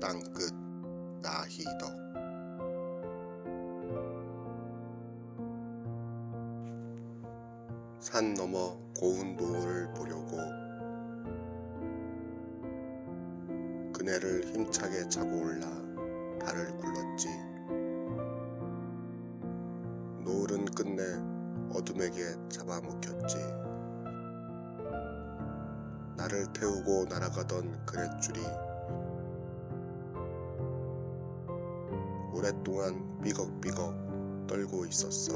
땅끝 나히더. 산 너머 고운 노을을 보려고 그네를 힘차게 차고 올라 발을 굴렀지. 노을은 끝내 어둠에게 잡아먹혔지. 나를 태우고 날아가던 그랫줄이 오랫동안 삐걱삐걱 떨고 있었어.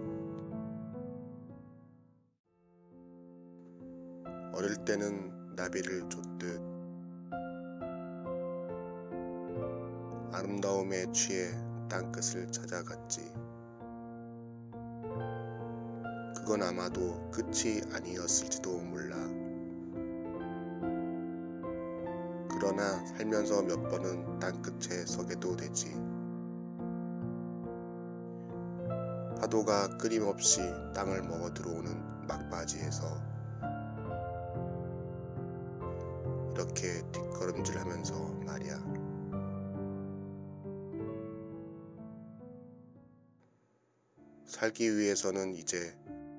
어릴 때는 나비를 쫓듯 아름다움에 취해 땅끝을 찾아갔지. 그건 아마도 끝이 아니었을지도 몰라. 그러나 살면서 몇 번은 땅끝에 서게도 되지. 파도가 끊임없이 땅을 먹어 들어오는 막바지에서 이렇게 뒷걸음질하면서 말이야. 살기 위해서는 이제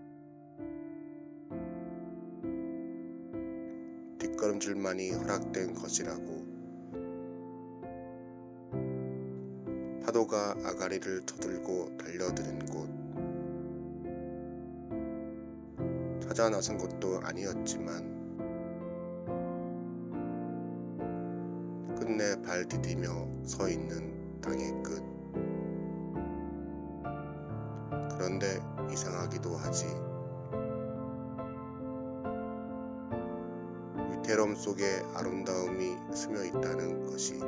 뒷걸음질만이 허락된 것이라고. 파도가 아가리를 쳐들고 달려드는 곳, 찾아 나선 것도 아니었지만 끝내 발 디디며 서 있는 땅의 끝. 그런데 이상하기도 하지. 위태로움 속에 아름다움이 스며 있다는 것이.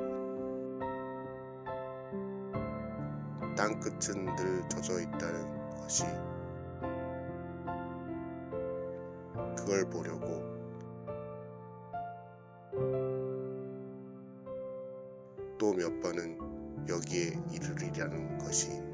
땅끝은 늘 젖어 있다는 것이. 그걸 보려고 또 몇 번은 여기에 이르리라는 것이.